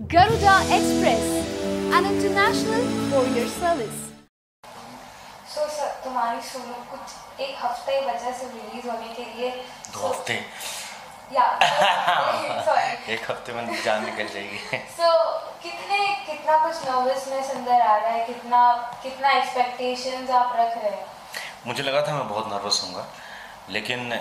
Garuda Express, an international courier service. So sir, तुम्हारी सुनो कुछ एक हफ्ते ही बचा से रिलीज होने के लिए। 2 हफ्ते या सॉरी एक हफ्ते में जान निकल जाएगी। So कितना कुछ नर्वसनेस अंदर आ रहा है, कितना एक्सपेक्टेशंस आप रख रहे हैं? मुझे लगा था मैं बहुत नर्वस होऊंगा, लेकिन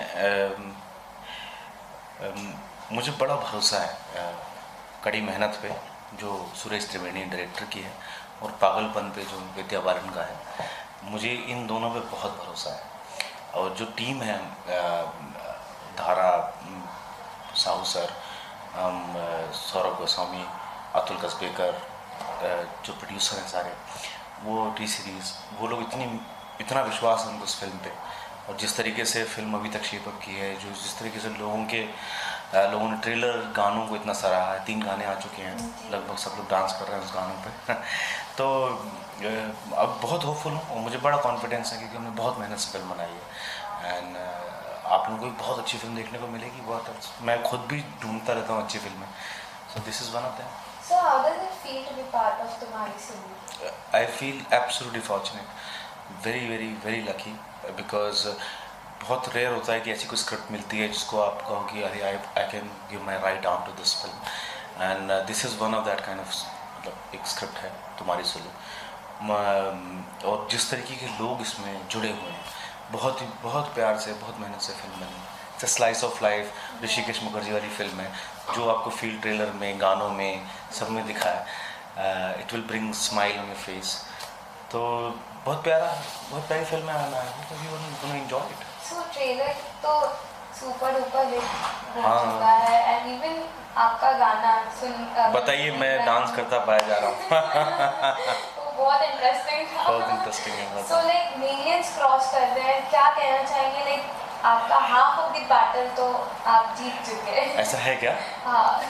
मुझे बड़ा भरोसा है कड़ी मेहनत पे जो सुरेश त्रिवेणी डायरेक्टर की है और पागलपन पे जो विद्या बालन का है। मुझे इन दोनों पे बहुत भरोसा है और जो टीम है धारा, साहू सर, सौरभ गोस्वामी, अतुल कसबेकर, जो प्रोड्यूसर हैं सारे, वो टी सीरीज़, वो लोग इतना विश्वास है उनको इस फिल्म पे और जिस तरीके से फिल्म अभी तक शेप अप की है, जो जिस तरीके से लोगों ने ट्रेलर गानों को इतना सराहा है। 3 गाने आ चुके हैं, लगभग सब लोग डांस कर रहे हैं उस गानों पे तो अब बहुत होपफुल हूँ और मुझे बड़ा कॉन्फिडेंस है क्योंकि हमने बहुत मेहनत से फिल्म बनाई है एंड आप लोगों को भी बहुत अच्छी फिल्म देखने को मिलेगी। बहुत मैं खुद भी ढूंढता रहता हूँ अच्छी फिल्में, so this is one of them. So how does it feel to be part of तुम्हारी सुनो? I feel absolutely fortunate, very very very lucky because बहुत रेयर होता है कि ऐसी कोई स्क्रिप्ट मिलती है जिसको आप कहो कि अरे I can give my right out to this film and this is one of that kind of, मतलब एक स्क्रिप्ट है तुम्हारी सुनो और जिस तरीके के लोग इसमें जुड़े हुए हैं, बहुत प्यार से, बहुत मेहनत से फिल्म बनी। It's slice of life, Hrishikesh Mukherjee वाली फिल्म है जो आपको फील्ड ट्रेलर में, गानों में, सब में दिखा है। It will bring smile on your face. तो बहुत प्यारी फिल्म है, I enjoy it. So trailer तो सुपर डुपर हिट हो चुका है एंड इवन आपका गाना सुन बताइए, मैं डांस करता पाया जा रहा हूँ वो बहुत इंटरेस्टिंग था। बहुत इंटरेस्टिंग है। सो लाइक मिलियंस क्रॉस कर रहे हैं, क्या कहना चाहेंगे? लाइक आपका हाफ ऑफ द बैटल तो आप जीत चुके हैं। ऐसा है क्या? हाँ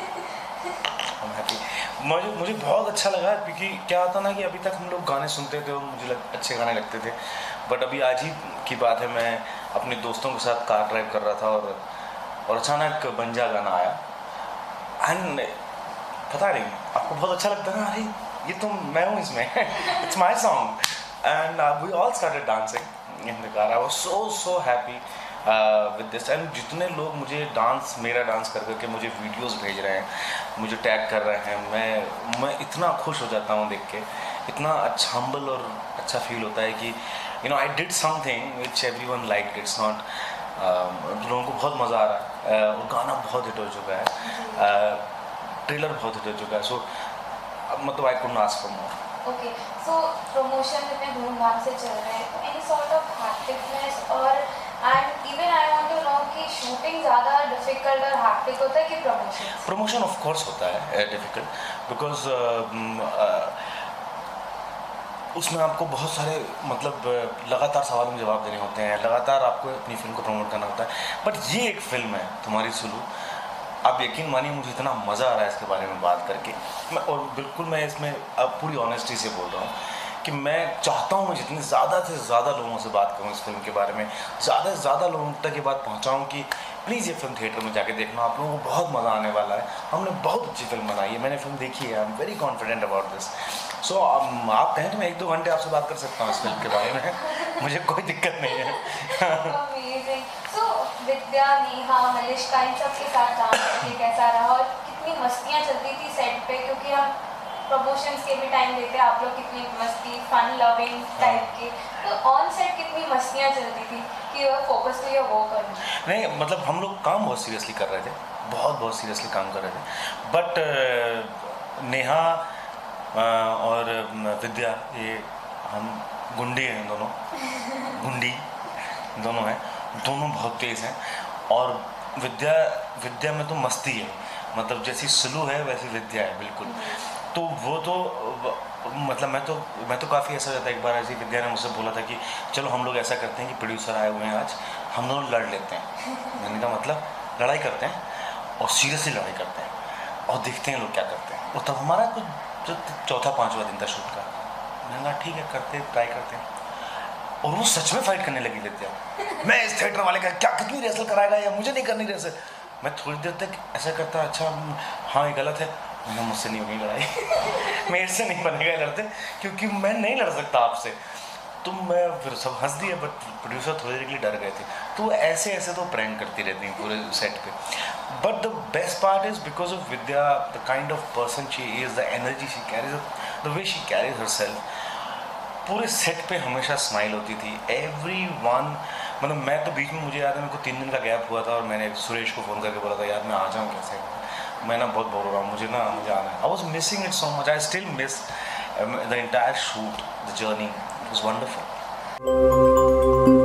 मुझे बहुत अच्छा लगा क्योंकि क्या होता ना कि अभी तक हम लोग गाने सुनते थे और मुझे अच्छे गाने लगते थे, बट अभी आज ही की बात है, मैं अपने दोस्तों के साथ कार ड्राइव कर रहा था और अचानक बंजा गाना आया एंड पता नहीं आपको बहुत अच्छा लगता है ना, अरे ये तो मैं हूँ इसमें it's my song and we all started dancing in the car. I was so happy with this and जितने लोग मुझे मेरा डांस कर करके मुझे वीडियोस भेज रहे हैं, मुझे टैग कर रहे हैं, मैं इतना खुश हो जाता हूँ देख के। इतना अच्छा, हम्बल और अच्छा फील होता है कि you know I did something which everyone liked. It's not लोगों को बहुत मज़ा आ रहा है और गाना बहुत हिट हो चुका है, ट्रेलर बहुत हिट हो चुका है, सो मतलब I couldn't ask for more. Okay, so promotion इतने धूमधाम से चल रहे हैं, तो एनी सॉर्ट ऑफ हैक्टिकनेस और and even I want to know कि शूटिंग ज़्यादा डिफिकल्ट और हैक्टिक होता है कि प्रमोशन ऑफ कोर्स होता है डिफिकल्ट बिकॉज उसमें आपको बहुत सारे मतलब लगातार सवालों में जवाब देने होते हैं, लगातार आपको अपनी फिल्म को प्रमोट करना होता है। बट ये एक फिल्म है तुम्हारी सुलू, आप यकीन मानिए मुझे इतना मज़ा आ रहा है इसके बारे में बात करके। और बिल्कुल मैं इसमें अब पूरी ऑनेस्टी से बोल रहा हूँ कि मैं चाहता हूँ मैं जितने ज़्यादा से ज़्यादा लोगों से बात करूँ इस फिल्म के बारे में, ज़्यादा से ज़्यादा लोगों तक ये बात पहुँचाऊँ कि प्लीज़ ये फिल्म थिएटर में जाके देखना, आप लोगों को बहुत मज़ा आने वाला है। हमने बहुत अच्छी फिल्म बनाई है, मैंने फिल्म देखी है, I am very confident about this. So आप कहें तो मैं 1-2 घंटे आपसे बात कर सकता हूँ इस फिल्म के बारे में मुझे कोई दिक्कत नहीं है। सो विद्या, नेहा, मलिश्का, इन सब के साथ काम करके कैसा रहा और कितनी मस्तियाँ चलती थी सेट पे? क्योंकि हम प्रमोशंस के भी टाइम देते हैं, आप लोग कितनी मस्ती, फन लविंग टाइप के, तो ऑन सेट कितनी मस्तियाँ चलती थी कि फोकस तो ये वो करना नहीं, मतलब हम लोग काम बहुत सीरियसली कर रहे थे, बहुत सीरियसली काम कर रहे थे। बट नेहा और विद्या, ये हम गुंडी हैं दोनों गुंडी दोनों हैं, दोनों बहुत तेज़ हैं। और विद्या में तो मस्ती है, मतलब जैसी सुलू है वैसी विद्या है बिल्कुल। तो वो तो मतलब मैं तो काफ़ी ऐसा रहता है। एक बार ऐसी विद्या ने मुझसे बोला था कि चलो हम लोग ऐसा करते हैं कि प्रोड्यूसर आए हुए हैं आज, हम दोनों लड़ लेते हैं। मैंने कहा मतलब लड़ाई करते हैं और सीरियसली लड़ाई करते हैं और देखते हैं लोग क्या करते हैं। और तब हमारा कुछ जो 4था-5वां दिन था शूट का, मैंने कहा ठीक है करते, ट्राई करते हैं। और वो सच में फाइट करने लगी विद्या। मैं इस थिएटर वाले का क्या कितनी रिहर्सल कराएगा या मुझे नहीं करनी रिहर्सल। मैं थोड़ी देर तक ऐसा करता, अच्छा हाँ ये गलत है, मैंने मुझसे नहीं होगी लड़ाई मेरे से नहीं बनेगा लड़ते, क्योंकि मैं नहीं लड़ सकता आपसे। तो मैं फिर सब हंस दिया, बट प्रोड्यूसर थोड़ी देर के लिए डर गए थे। तो ऐसे ऐसे तो प्रैंक करती रहती हैं पूरे सेट पे। But the best part is because of Vidya, the kind of person she is, the energy she carries, the way she carries herself. पूरे सेट पे हमेशा स्माइल होती थी। एवरीवन, मतलब मैं तो बीच में, मुझे याद है मेरे को 3 दिन का गैप हुआ था और मैंने सुरेश को फ़ोन करके बोला था यार मैं आ जाऊँ कैसे, मैं ना बहुत बोर हो रहा हूँ, मुझे आना है। I was missing it so much, I still miss the entire shoot, the journey, it was wonderful.